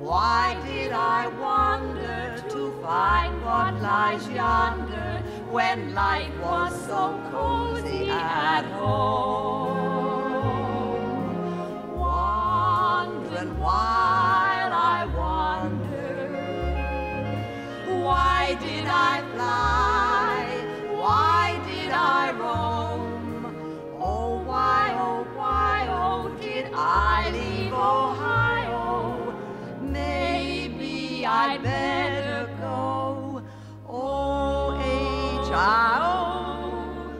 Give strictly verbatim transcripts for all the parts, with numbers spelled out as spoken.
Why did I wander to find what lies yonder when life was so cozy at home? Wandering while I wander, why did I fly? Why did I roam? Oh, why, oh, why, oh, did I leave Ohio? Maybe I'd better go. O H I O.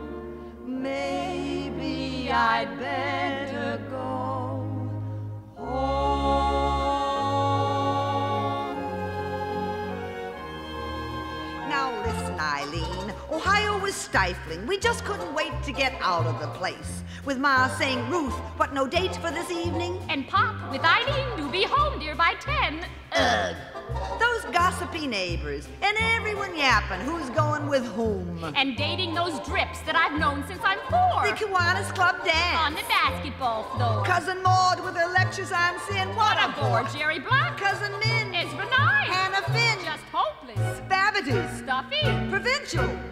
Maybe I'd better go home. Now listen, Eileen. Ohio was stifling. We just couldn't wait to get out of the place. With Ma saying, Ruth, what, no date for this evening? And Pop, with Eileen, do be home, dear, by ten. Ugh. Those gossipy neighbors, and everyone yapping who's going with whom. And dating those drips that I've known since I'm four. The Kiwanis Club dance. On the basketball floor. Cousin Maud with her lectures on sin. What, What a bore. Jerry Black. Cousin Min. Ezra Nye. Hannah Finn. Just hopeless. Babadook. Stuffy. Provincial.